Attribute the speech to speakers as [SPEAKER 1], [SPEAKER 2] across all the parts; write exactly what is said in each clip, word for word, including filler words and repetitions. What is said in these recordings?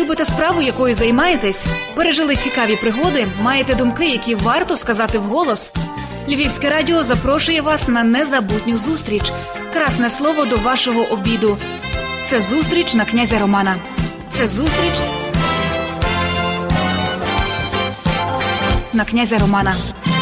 [SPEAKER 1] Любите справу, якою займаєтесь? Пережили цікаві пригоди? Маєте думки, які варто сказати вголос? Львівське радіо запрошує вас на незабутню зустріч. Красне слово до вашого обіду. Це зустріч на князя Романа. Це зустріч на князя Романа.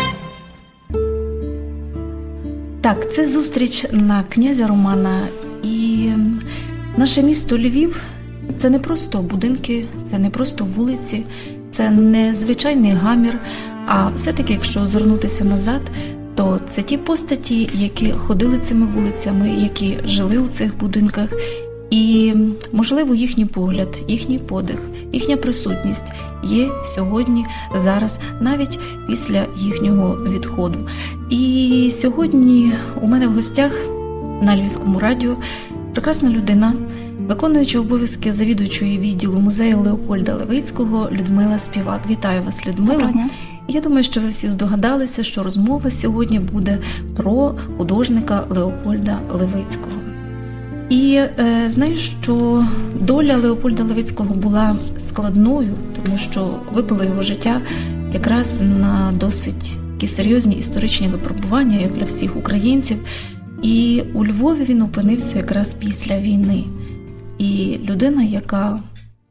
[SPEAKER 2] Так, це зустріч на князя Романа. І наше місто Львів – це не просто будинки, це не просто вулиці, це не звичайний гамір, а все-таки, якщо озирнутися назад, то це ті постаті, які ходили цими вулицями, які жили у цих будинках. І, можливо, їхній погляд, їхній подих, їхня присутність є сьогодні, зараз, навіть після їхнього відходу. І сьогодні у мене в гостях на Львівському радіо прекрасна людина, виконуючи обов'язки завідувачої відділу музею Леопольда Левицького Людмила Співак. Вітаю вас, Людмила.
[SPEAKER 3] Доброго дня.
[SPEAKER 2] Я думаю, що ви всі здогадалися, що розмова сьогодні буде про художника Леопольда Левицького. І е, знаєш, що доля Леопольда Левицького була складною, тому що випало його життя якраз на досить такі серйозні історичні випробування, як для всіх українців. І у Львові він опинився якраз після війни. І людина, яка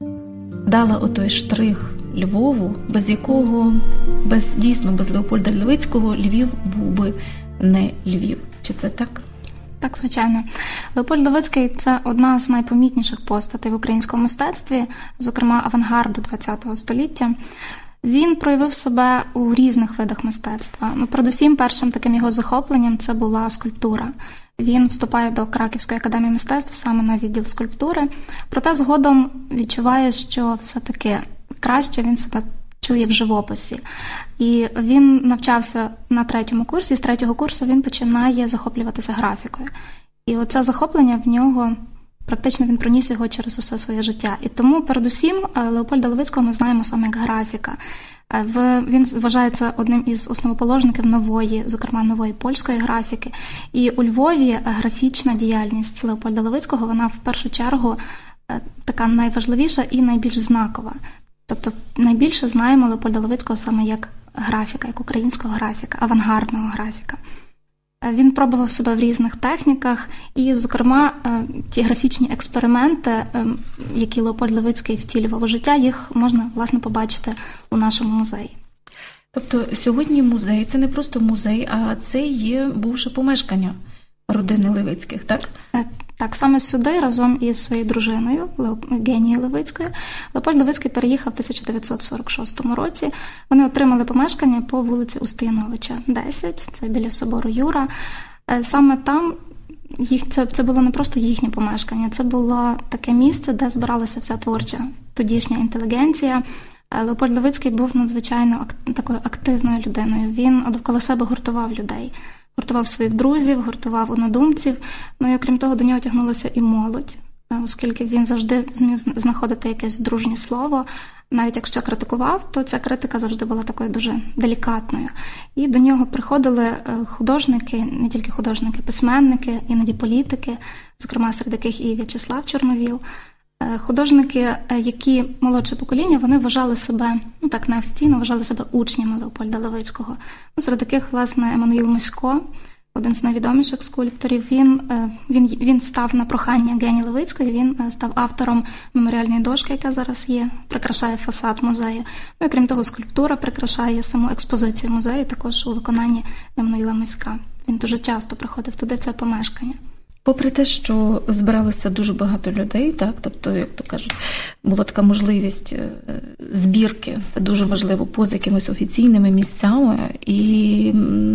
[SPEAKER 2] дала отой штрих Львову, без якого, без, дійсно, без Леопольда Левицького Львів був би не Львів. Чи це так?
[SPEAKER 3] Так, звичайно. Леопольд Левицький – це одна з найпомітніших постатей в українському мистецтві, зокрема авангарду ХХ століття. Він проявив себе у різних видах мистецтва. Ну, передусім, першим таким його захопленням це була скульптура. Він вступає до Краківської академії мистецтв саме на відділ скульптури, проте згодом відчуває, що все-таки краще він себе чує в живописі. І він навчався на третьому курсі, з третього курсу він починає захоплюватися графікою. І оце захоплення в нього, практично він проніс його через усе своє життя. І тому, передусім, Леопольда Левицького ми знаємо саме як графіка. Він вважається одним із основоположників нової, зокрема нової польської графіки. І у Львові графічна діяльність Леопольда Левицького, вона в першу чергу така найважливіша і найбільш знакова. Тобто найбільше знаємо Леопольда Левицького саме як графіка, як українського графіка, авангардного графіка. Він пробував себе в різних техніках, і, зокрема, ті графічні експерименти, які Леопольд Левицький втілював у життя, їх можна, власне, побачити у нашому музеї.
[SPEAKER 2] Тобто сьогодні музей – це не просто музей, а це є бувше помешкання родини Левицьких, так?
[SPEAKER 3] Так, саме сюди разом із своєю дружиною, Генією Левицькою, Леопольд Левицький переїхав в тисяча дев'ятсот сорок шостому році. Вони отримали помешкання по вулиці Устиновича, десять, це біля собору Юра. Саме там їх, це, це було не просто їхнє помешкання, це було таке місце, де збиралася вся творча тодішня інтелігенція. Леопольд Левицький був надзвичайно такою активною людиною. Він довкола себе гуртував людей. Гуртував своїх друзів, гуртував однодумців, ну і окрім того до нього тягнулася і молодь, оскільки він завжди зміг знаходити якесь дружнє слово. Навіть якщо критикував, то ця критика завжди була такою дуже делікатною. І до нього приходили художники, не тільки художники, письменники, іноді політики, зокрема серед яких і В'ячеслав Чорновіл. Художники, які молодше покоління, вони вважали себе, ну так неофіційно, вважали себе учнями Леопольда Левицького. Ну, серед таких, власне, Еммануїл Мисько, один з найвідоміших скульпторів, він, він, він став на прохання Гені Левицької, він став автором меморіальної дошки, яка зараз є, прикрашає фасад музею. Ну і крім того, скульптура прикрашає саму експозицію музею, також у виконанні Еммануїла Миська. Він дуже часто приходив туди, в це помешкання.
[SPEAKER 2] Попри те, що збиралося дуже багато людей, так, тобто, як то кажуть, була така можливість збірки, це дуже важливо, поза якимись офіційними місцями. І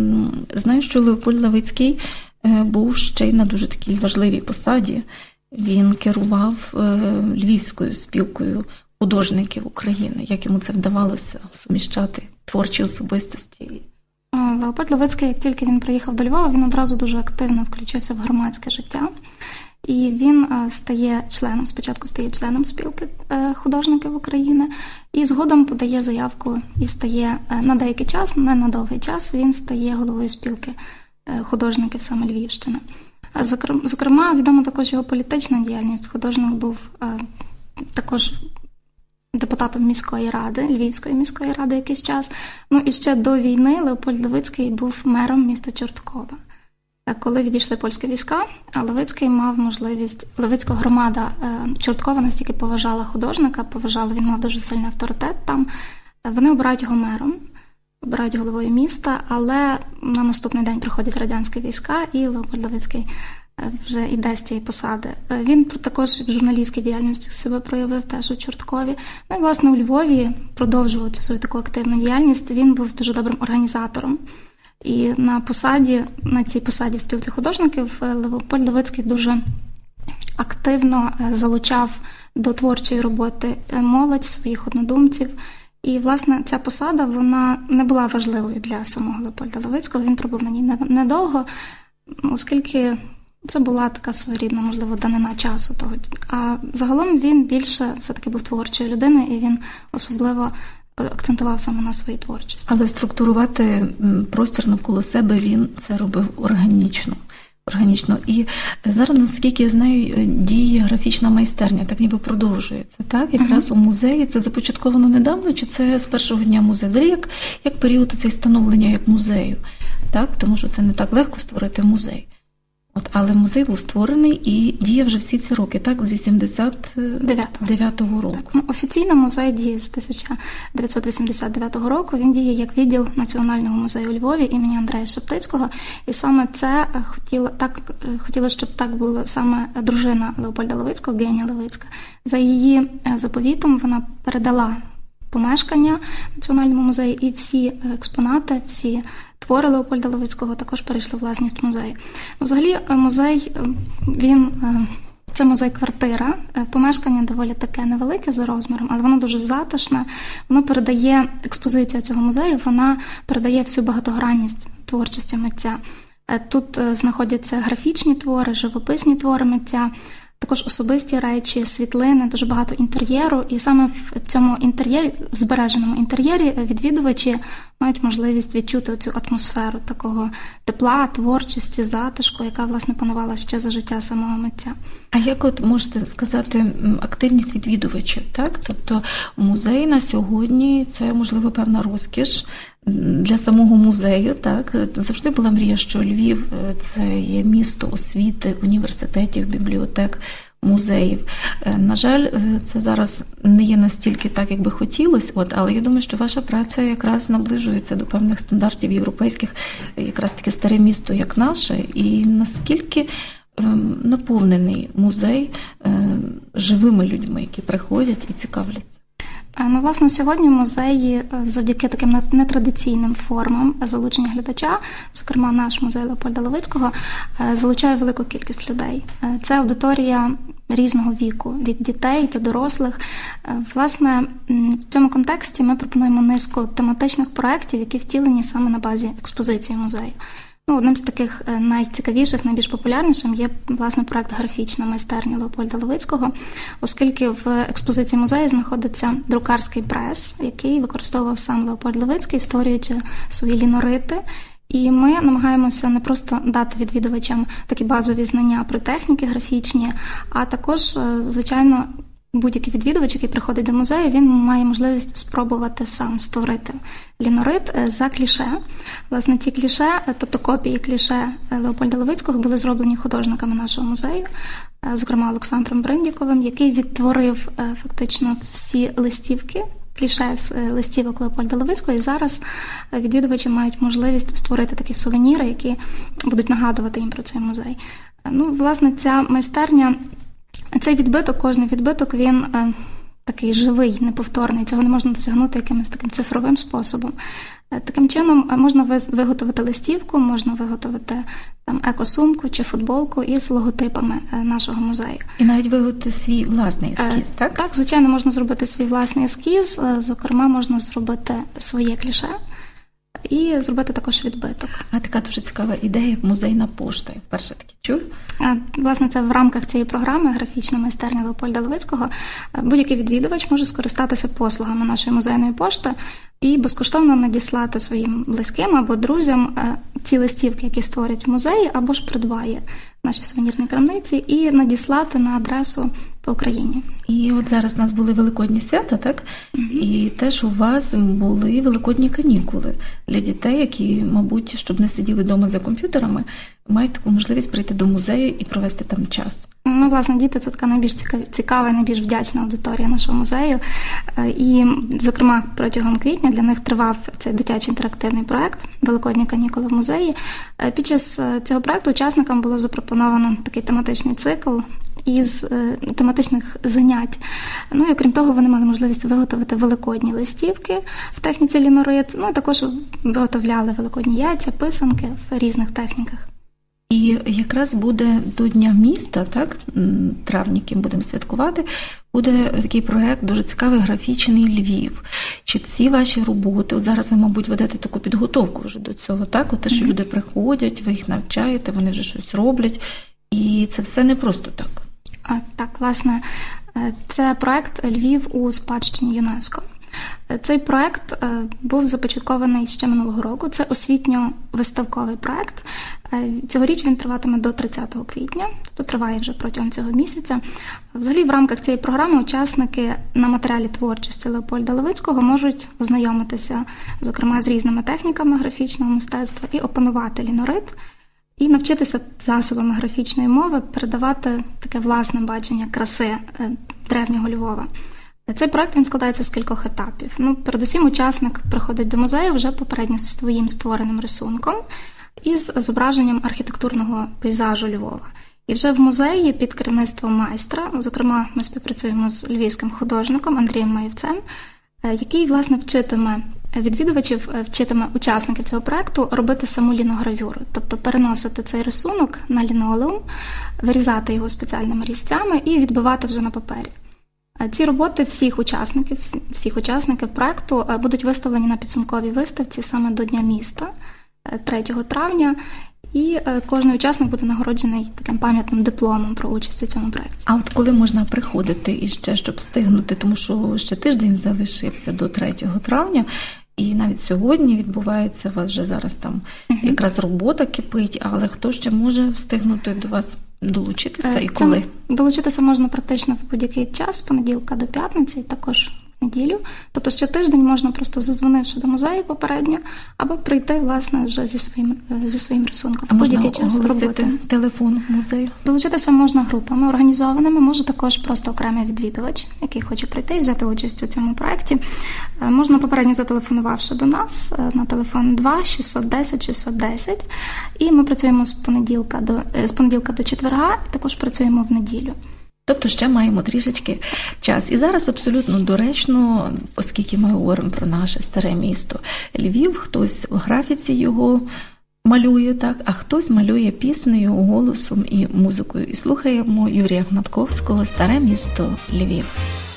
[SPEAKER 2] знаю, що Леопольд Левицький був ще й на дуже такій важливій посаді. Він керував Львівською спілкою художників України. Як йому це вдавалося суміщати творчі особистості?
[SPEAKER 3] Леопольд Левицький, як тільки він приїхав до Львова, він одразу дуже активно включився в громадське життя. І він стає членом, спочатку стає членом спілки художників України, і згодом подає заявку і стає на деякий час, не на довгий час, він стає головою спілки художників саме Львівщини. Зокрема, відома також його політична діяльність. Художник був також депутатом міської ради, Львівської міської ради якийсь час. Ну і ще до війни Леопольд Левицький був мером міста Чорткова. Коли відійшли польські війська, Левицький мав можливість, Левицька громада Чорткова настільки поважала художника, поважала, він мав дуже сильний авторитет там. Вони обирають його мером, обирають головою міста, але на наступний день приходять радянські війська, і Леопольд Левицький вже йде з цієї посади. Він також в журналістській діяльності себе проявив теж у Чорткові. Ну і, власне, у Львові продовжував цю свою таку активну діяльність. Він був дуже добрим організатором. І на посаді, на цій посаді в спілці художників Леопольд Левицький дуже активно залучав до творчої роботи молодь, своїх однодумців. І, власне, ця посада, вона не була важливою для самого Леопольда Левицького. Він пробув на ній недовго, оскільки це була така своєрідна, можливо, данина часу того. А загалом він більше все-таки був творчою людиною, і він особливо акцентував саме на своїй творчості.
[SPEAKER 2] Але структурувати простір навколо себе він це робив органічно. Органічно. І зараз, наскільки я знаю, діє графічна майстерня, так ніби продовжується. Так? Якраз uh-huh. у музеї це започатковано недавно, чи це з першого дня музею? Взагалі, як, як період цей становлення як музею. Так? Тому що це не так легко створити музей. От, але музей був створений і діє вже всі ці роки, так, з вісімдесят дев'ятого року.
[SPEAKER 3] Так, ну, офіційно музей діє з тисяча дев'ятсот вісімдесят дев'ятого року. Він діє як відділ Національного музею у Львові імені Андрея Шептицького. І саме це хотіло, так, хотіло, щоб так було саме дружина Леопольда Левицького, Генія Левицька. За її заповітом вона передала помешкання Національному музею, і всі експонати, всі твори Леопольда Левицького також перейшли у власність музею. Взагалі, музей, він, це музей-квартира, помешкання доволі таке невелике за розміром, але воно дуже затишне, воно передає, експозиція цього музею, вона передає всю багатогранність творчості митця. Тут знаходяться графічні твори, живописні твори митця, також особисті речі, світлини, дуже багато інтер'єру. І саме в цьому інтер'єрі, в збереженому інтер'єрі відвідувачі мають можливість відчути цю атмосферу такого тепла, творчості, затишку, яка, власне, панувала ще за життя самого митця.
[SPEAKER 2] А як от можете сказати активність відвідувачів, так? Тобто музей на сьогодні – це, можливо, певна розкіш для самого музею, так? Завжди була мрія, що Львів – це є місто освіти, університетів, бібліотек, музеїв. На жаль, це зараз не є настільки так, як би хотілося, от, але я думаю, що ваша праця якраз наближується до певних стандартів європейських, якраз таке старе місто, як наше, і наскільки наповнений музей живими людьми, які приходять і цікавляться.
[SPEAKER 3] Ну, власне, сьогодні в музеї завдяки таким нетрадиційним формам залучення глядача, зокрема наш музей Леопольда Левицького, залучає велику кількість людей. Це аудиторія різного віку, від дітей до дорослих. Власне, в цьому контексті ми пропонуємо низку тематичних проєктів, які втілені саме на базі експозиції музею. Ну, одним з таких найцікавіших, найбільш популярнішим є, власне, проект «Графічна майстерня» Леопольда Левицького, оскільки в експозиції музею знаходиться друкарський прес, який використовував сам Леопольд Левицький, створюючи свої лінорити. І ми намагаємося не просто дати відвідувачам такі базові знання про техніки графічні, а також, звичайно, будь-який відвідувач, який приходить до музею, він має можливість спробувати сам створити лінорит за кліше. Власне, ці кліше, тобто копії кліше Леопольда Левицького, були зроблені художниками нашого музею, зокрема Олександром Бриндіковим, який відтворив фактично всі листівки, кліше з листівок Леопольда Левицького, і зараз відвідувачі мають можливість створити такі сувеніри, які будуть нагадувати їм про цей музей. Ну, власне, ця майстерня, цей відбиток, кожний відбиток, він е, такий живий, неповторний. Цього не можна досягнути якимось таким цифровим способом. Е, таким чином можна виготовити листівку, можна виготовити там екосумку чи футболку із логотипами е, нашого музею.
[SPEAKER 2] І навіть виготовити свій власний ескіз,
[SPEAKER 3] е,
[SPEAKER 2] так?
[SPEAKER 3] Так, звичайно, можна зробити свій власний ескіз, е, зокрема, можна зробити своє кліше і зробити також відбиток.
[SPEAKER 2] А така дуже цікава ідея, як музейна пошта. Я вперше таки чую.
[SPEAKER 3] А, власне, це в рамках цієї програми «Графічна майстерня» Леопольда Левицького. Будь-який відвідувач може скористатися послугами нашої музейної пошти і безкоштовно надіслати своїм близьким або друзям ці листівки, які створять в музеї, або ж придбає в нашій сувенірній крамниці, і надіслати на адресу по Україні.
[SPEAKER 2] І от зараз у нас були великодні свята, так? Mm-hmm. І теж у вас були великодні канікули для дітей, які, мабуть, щоб не сиділи вдома за комп'ютерами, мають таку можливість прийти до музею і провести там час.
[SPEAKER 3] Ну, власне, діти – це така найбільш цікава і найбільш вдячна аудиторія нашого музею. І, зокрема, протягом квітня для них тривав цей дитячий інтерактивний проєкт «Великодні канікули в музеї». Під час цього проєкту учасникам було запропоновано такий тематичний цикл із тематичних занять. Ну і окрім того, вони мали можливість виготовити великодні листівки в техніці лінорит, ну і також виготовляли великодні яйця, писанки в різних техніках.
[SPEAKER 2] І якраз буде до Дня міста, так, травні, яким будемо святкувати, буде такий проєкт дуже цікавий «Графічний Львів». Чи ці ваші роботи, от зараз ви, мабуть, ведете таку підготовку вже до цього, так? От те, що люди приходять, ви їх навчаєте, вони вже щось роблять, і це все не просто так.
[SPEAKER 3] А, так, власне, це проєкт «Львів у спадщині ЮНЕСКО». Цей проєкт був започаткований ще минулого року. Це освітньо-виставковий проєкт. Цьогоріч він триватиме до тридцятого квітня, тобто триває вже протягом цього місяця. Взагалі, в рамках цієї програми учасники на матеріалі творчості Леопольда Левицького можуть ознайомитися, зокрема, з різними техніками графічного мистецтва і опанувати лінорит, і навчитися засобами графічної мови передавати таке власне бачення краси древнього Львова. Цей проєкт, він складається з кількох етапів. Ну, передусім, учасник приходить до музею вже попередньо зі своїм створеним рисунком із зображенням архітектурного пейзажу Львова. І вже в музеї під керівництвом майстра, зокрема, ми співпрацюємо з львівським художником Андрієм Маєвцем, який, власне, вчитиме відвідувачів, вчитиме учасників цього проєкту робити саму ліногравюру, тобто переносити цей рисунок на лінолеум, вирізати його спеціальними різцями і відбивати вже на папері. Ці роботи всіх учасників, всіх учасників проєкту будуть виставлені на підсумковій виставці саме до Дня міста, третього травня, і кожен учасник буде нагороджений таким пам'ятним дипломом про участь у цьому проєкті.
[SPEAKER 2] А от коли можна приходити іще, щоб встигнути, тому що ще тиждень залишився до третього травня, і навіть сьогодні відбувається, у вас вже зараз там uh-huh. якраз робота кипить, але хто ще може встигнути до вас долучитися і коли?
[SPEAKER 3] Це долучитися можна практично в будь-який час, з понеділка до п'ятниці, і також в неділю. Тобто ще тиждень можна просто задзвонивши до музею попередньо, або прийти, власне, вже зі своїм, зі своїм рисунком.
[SPEAKER 2] А в будь-який час роботи. Телефон музею?
[SPEAKER 3] Долучитися можна групами організованими, може також просто окремий відвідувач, який хоче прийти і взяти участь у цьому проєкті. Можна попередньо зателефонувавши до нас на телефон два шістсот десять шістсот десять, і ми працюємо з понеділка до, з понеділка до четверга, і також працюємо в неділю.
[SPEAKER 2] Тобто ще маємо трішечки час. І зараз абсолютно доречно, оскільки ми говоримо про наше старе місто Львів, хтось в графіці його малює, так, а хтось малює піснею, голосом і музикою. І слухаємо Юрія Гнатковського «Старе місто Львів».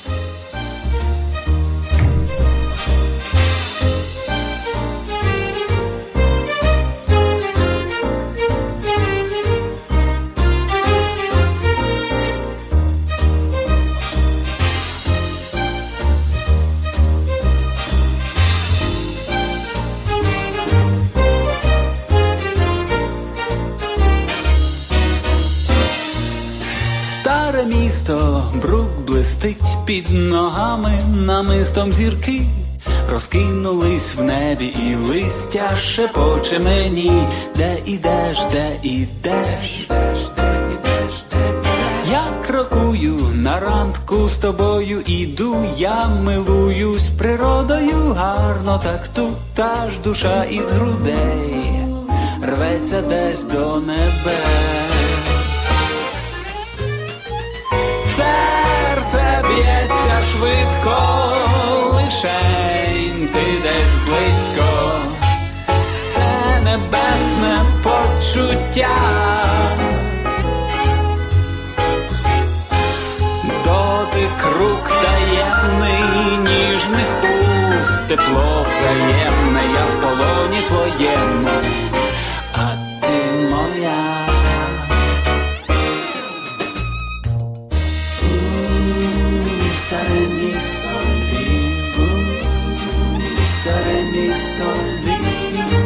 [SPEAKER 4] Місто, брук блистить під ногами, намистом зірки розкинулись в небі, і листя шепоче мені, де ідеш, де ідеш, я крокую на ранку з тобою, іду, я милуюсь природою, гарно так тут, та ж душа із грудей рветься десь до небес. Серце б'ється швидко, лишень ти десь близько. Це небесне почуття. Дотик рук таємний, ніжних уст, тепло взаємне, я в полоні твоєму, а ти моя. Старе місто Львів, старе місто Львів.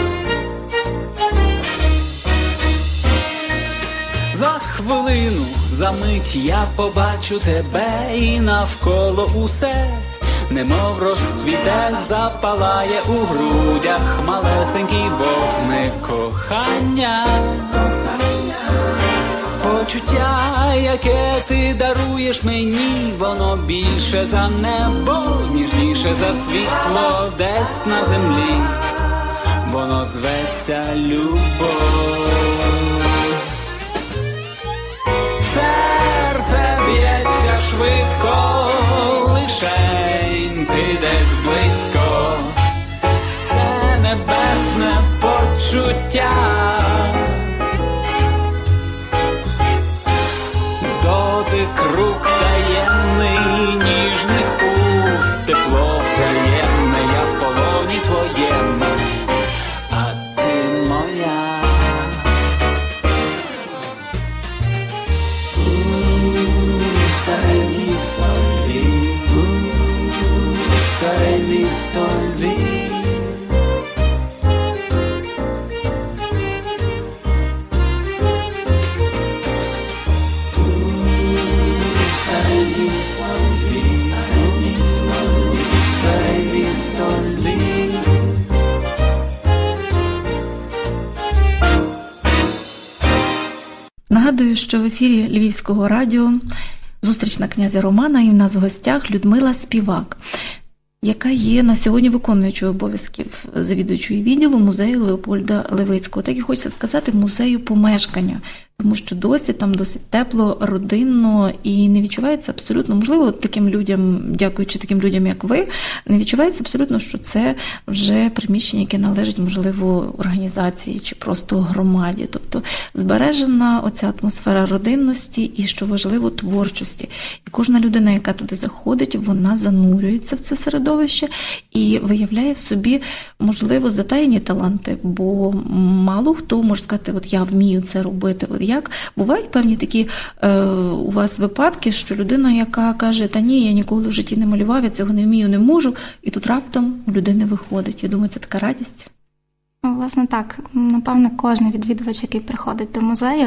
[SPEAKER 4] За хвилину Замить я побачу тебе і навколо усе, немов розцвіте, запалає у грудях малесенький вогник кохання. Почуття, яке ти даруєш мені, воно більше за небо, ніжніше за світло десь на землі, воно зветься любов. Серце б'ється швидко, лишень ти десь близько, це небесне почуття. Дотик рук таємний, ніжних уст, тепло взаємне, я в полоні твоєму, а ти моя. Старе місто Львів, старе місто Львів. Старе місто Львів, старе місто Львів.
[SPEAKER 2] Нагадую, що в ефірі Львівського радіо зустріч на князя Романа, і в нас в гостях Людмила Співак, яка є на сьогодні виконуючою обов'язків завідуючої відділу музею Леопольда Левицького. Так і хочеться сказати, музею помешкання, тому що досі там досить тепло, родинно і не відчувається абсолютно, можливо, таким людям, дякуючи таким людям, як ви, не відчувається абсолютно, що це вже приміщення, яке належить, можливо, організації чи просто громаді. Тобто збережена оця атмосфера родинності і, що важливо, творчості. І кожна людина, яка туди заходить, вона занурюється в це середовище і виявляє в собі, можливо, затаєні таланти, бо мало хто може сказати, от я вмію це робити. От як бувають певні такі е, у вас випадки, що людина, яка каже, та ні, я ніколи в житті не малював, я цього не вмію, не можу, і тут раптом у людини виходить. Я думаю, це така радість.
[SPEAKER 3] Ну, власне, так. Напевне, кожен відвідувач, який приходить до музею,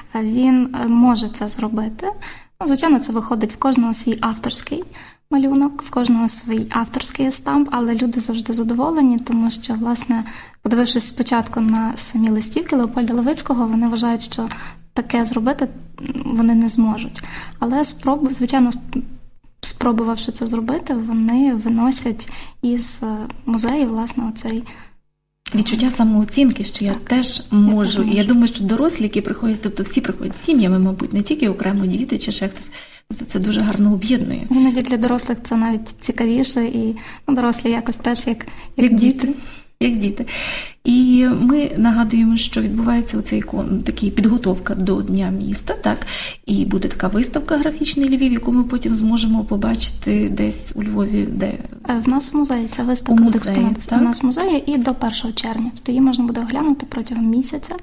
[SPEAKER 3] він може це зробити. Ну, звичайно, це виходить в кожного свій авторський малюнок, в кожного свій авторський естамп, але люди завжди задоволені, тому що, власне, подивившись спочатку на самі листівки Леопольда Левицького, вони вважають, що таке зробити вони не зможуть. Але, спробу, звичайно, спробувавши це зробити, вони виносять із музею, власне, оцей
[SPEAKER 2] відчуття самооцінки, що я
[SPEAKER 3] так,
[SPEAKER 2] теж можу.
[SPEAKER 3] Я
[SPEAKER 2] і я думаю, що дорослі, які приходять, тобто всі приходять з сім'ями, мабуть, не тільки окремо діти чи ще хтось, тобто це дуже гарно об'єднує.
[SPEAKER 3] Іноді для дорослих це навіть цікавіше, і ну, дорослі якось теж як, як,
[SPEAKER 2] як
[SPEAKER 3] діти.
[SPEAKER 2] діти. Як діти. І ми нагадуємо, що відбувається оцей такий підготовка до Дня міста, так? І буде така виставка «Графічний Львів», яку ми потім зможемо побачити десь у Львові, де?
[SPEAKER 3] В нас в музеї. Ця виставка буде експонуватися в нас в музеї і до першого червня. Тобто її можна буде оглянути протягом місяця.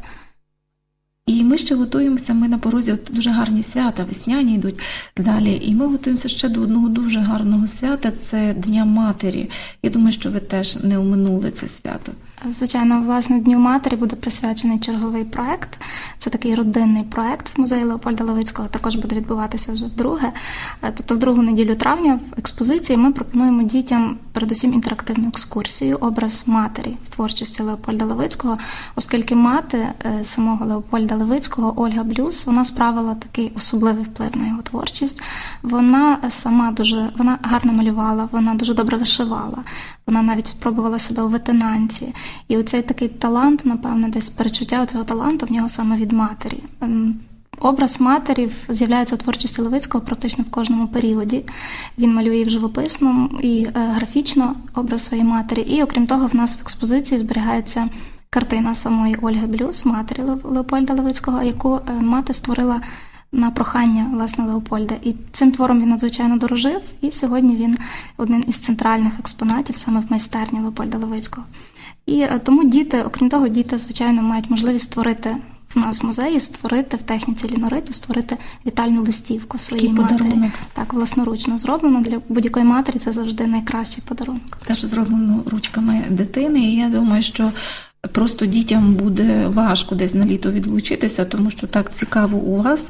[SPEAKER 2] І ми ще готуємося, ми на порозі, от дуже гарні свята, весняні йдуть далі, і ми готуємося ще до одного дуже гарного свята, це Дня Матері. Я думаю, що ви теж не оминули це свято.
[SPEAKER 3] Звичайно, власне, Дню Матері буде присвячений черговий проект. Це такий родинний проект в музеї Леопольда Левицького, також буде відбуватися вже вдруге. Тобто в другу неділю травня в експозиції ми пропонуємо дітям передусім інтерактивну екскурсію «Образ матері» в творчості Леопольда Левицького, оскільки мати самого Леопольда Левицького, Ольга Блюс, вона справила такий особливий вплив на його творчість. Вона сама дуже, вона гарно малювала, вона дуже добре вишивала, вона навіть спробувала себе у ветенанці. І оцей такий талант, напевне, десь перечуття цього таланту в нього саме від матері. Образ матері з'являється у творчості Левицького практично в кожному періоді. Він малює і в живописному, і графічно образ своєї матері. І, окрім того, в нас в експозиції зберігається картина самої Ольги Блюс, матері Леопольда Левицького, яку мати створила на прохання, власне, Леопольда. І цим твором він надзвичайно дорожив, і сьогодні він один із центральних експонатів саме в майстерні Леопольда Левицького. І тому діти, окрім того, діти, звичайно, мають можливість створити в нас в музеї, створити в техніці лінориту, створити вітальну листівку своїй
[SPEAKER 2] Такий
[SPEAKER 3] матері.
[SPEAKER 2] Подарунок.
[SPEAKER 3] Так, власноручно зроблено. Для будь-якої матері це завжди найкращий подарунок.
[SPEAKER 2] Теж зроблено ручками дитини, і я думаю, що просто дітям буде важко десь на літо відлучитися, тому що так цікаво у вас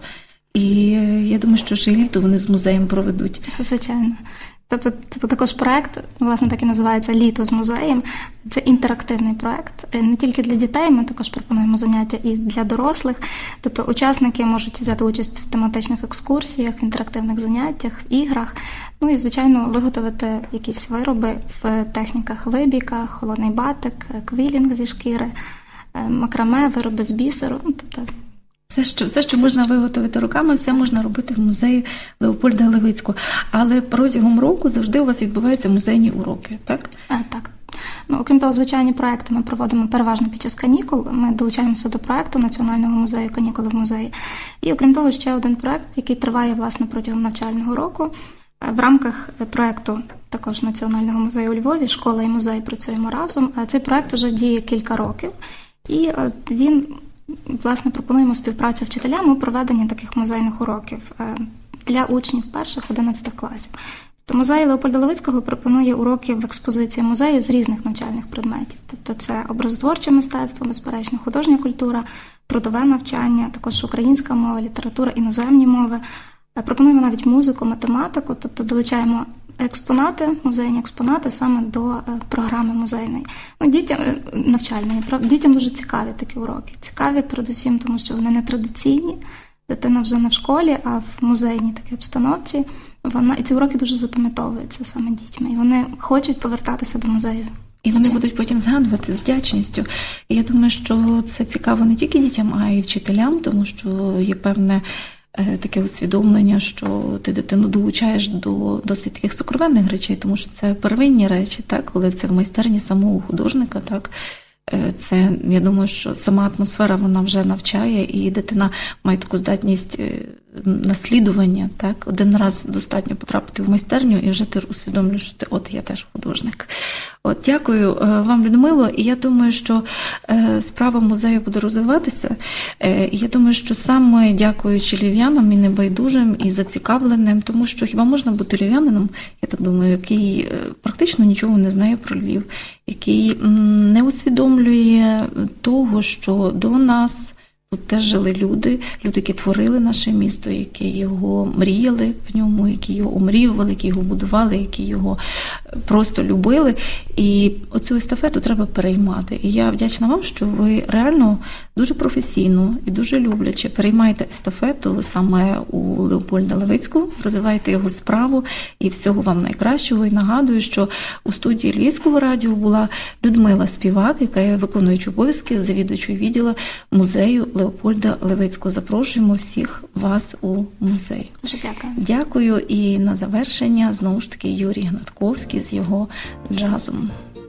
[SPEAKER 2] І я думаю, що ще й літо вони з музеєм проведуть.
[SPEAKER 3] Звичайно. Тобто, тобто також проект, власне, так і називається «Літо з музеєм». Це інтерактивний проект. Не тільки для дітей, ми також пропонуємо заняття і для дорослих. Тобто учасники можуть взяти участь в тематичних екскурсіях, інтерактивних заняттях, в іграх. Ну і, звичайно, виготовити якісь вироби в техніках вибійка, холодний батик, квілінг зі шкіри, макраме, вироби з бісеру. Ну, тобто,
[SPEAKER 2] Все, що, все, що можна виготовити руками, все можна робити в музеї Леопольда Левицького. Але протягом року завжди у вас відбуваються музейні уроки, так?
[SPEAKER 3] А, так. Ну, окрім того, звичайні проекти ми проводимо переважно під час канікул. Ми долучаємося до проекту Національного музею «Канікули в музеї». І, окрім того, ще один проект, який триває, власне, протягом навчального року. В рамках проекту також Національного музею у Львові «Школа і музей працюємо разом». Цей проект вже діє кілька років. І він... Власне, пропонуємо співпрацю вчителям у проведенні таких музейних уроків для учнів перших-одинадцятих класів. Тобто музей Леопольда Левицького пропонує уроки в експозиції музею з різних навчальних предметів. Тобто це образотворче мистецтво, безперечно, художня культура, трудове навчання, також українська мова, література, іноземні мови. Пропонуємо навіть музику, математику, тобто долучаємо експонати, музейні експонати саме до програми музейної. Ну, дітям навчальної, дітям дуже цікаві такі уроки. Цікаві передусім, тому що вони не традиційні. Дитина вже не в школі, а в музейній такій обстановці. Вона, і ці уроки дуже запам'ятовуються саме дітьми. І вони хочуть повертатися до музею.
[SPEAKER 2] І вони будуть потім згадувати з вдячністю. І я думаю, що це цікаво не тільки дітям, а й вчителям, тому що є певне таке усвідомлення, що ти дитину долучаєш до досить таких сокровенних речей, тому що це первинні речі, так, коли це в майстерні самого художника, так, це, я думаю, що сама атмосфера, вона вже навчає, і дитина має таку здатність наслідування, так, один раз достатньо потрапити в майстерню, і вже ти усвідомлюєш, що ти, от я теж художник. От, дякую вам, Людмило, і я думаю, що справа музею буде розвиватися. І я думаю, що саме дякуючи львів'янам і небайдужим, і зацікавленим, тому що хіба можна бути львів'янином, я так думаю, який практично нічого не знає про Львів, який не усвідомлює того, що до нас тут теж жили люди, люди, які творили наше місто, які його мріяли в ньому, які його омріювали, які його будували, які його просто любили. І оцю естафету треба переймати. І я вдячна вам, що ви реально дуже професійно і дуже любляче переймаєте естафету саме у Леопольда Левицького, розвиваєте його справу, і всього вам найкращого. І нагадую, що у студії Львівського радіо була Людмила Співак, яка є виконуючою обов'язки завідувачою відділу музею Леопольда Левицького. Запрошуємо всіх вас у музей.
[SPEAKER 3] Дуже дякую.
[SPEAKER 2] Дякую. І на завершення, знову ж таки, Юрій Гнатковський з його джазом.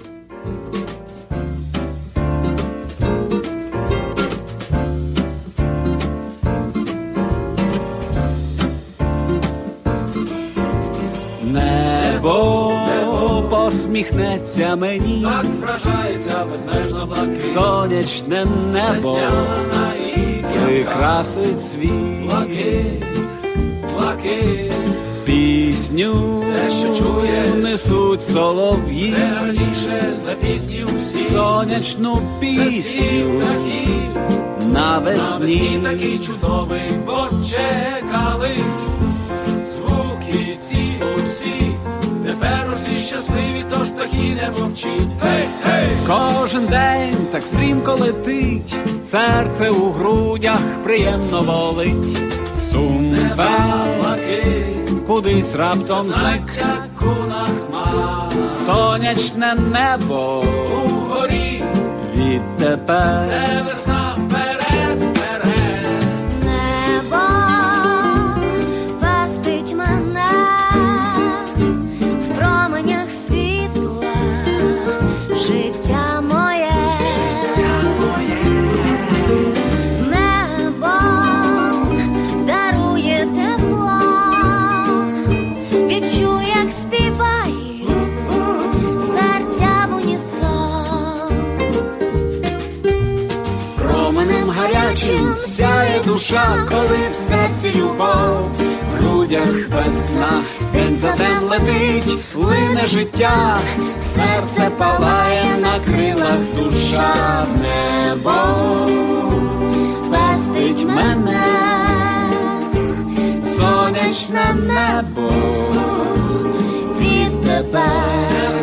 [SPEAKER 4] Небо, небо посміхнеться мені,
[SPEAKER 5] так вражається безмежно блакит.
[SPEAKER 4] Сонячне небо прикрасить світ.
[SPEAKER 5] Блакит, блакит,
[SPEAKER 4] пісню,
[SPEAKER 5] те, що чує,
[SPEAKER 4] несуть солов'ї.
[SPEAKER 5] це гарніше за пісні усі.
[SPEAKER 4] Сонячну пісню навесні.
[SPEAKER 5] Навесні такий чудовий, бо чекали. Звуки ці усі, тепер усі щасливі, тож птахи не мовчить. Гей, гей!
[SPEAKER 4] Кожен день так стрімко летить, серце у грудях приємно болить. Сум весь кудись раптом зник.
[SPEAKER 5] Куна хмар,
[SPEAKER 4] Сонячне небо
[SPEAKER 5] угорі,
[SPEAKER 4] відтепер
[SPEAKER 5] це весна вперед, вперед.
[SPEAKER 6] Небо пестить мене в променях світла, життя моє, небо дарує тепло, відчуй, як співають серця в унісон.
[SPEAKER 4] променем гарячим сяє душа, коли в серці любов, в грудях весна, день за днем летить, лине життя, серце палає на крилах, душа. Небо пестить мене сонячне небо
[SPEAKER 6] від тебе.